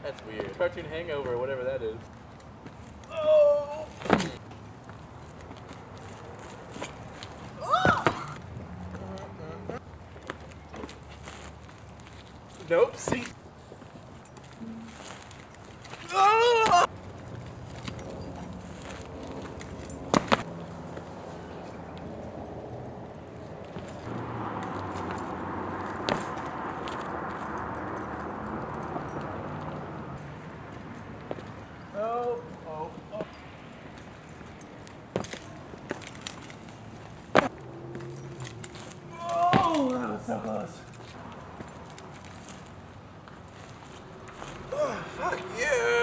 That's weird. Cartoon hangover, whatever that is. Oh! Nope, see? Oh! Oh, oh, oh. Oh, that was so close. Oh, fuck you.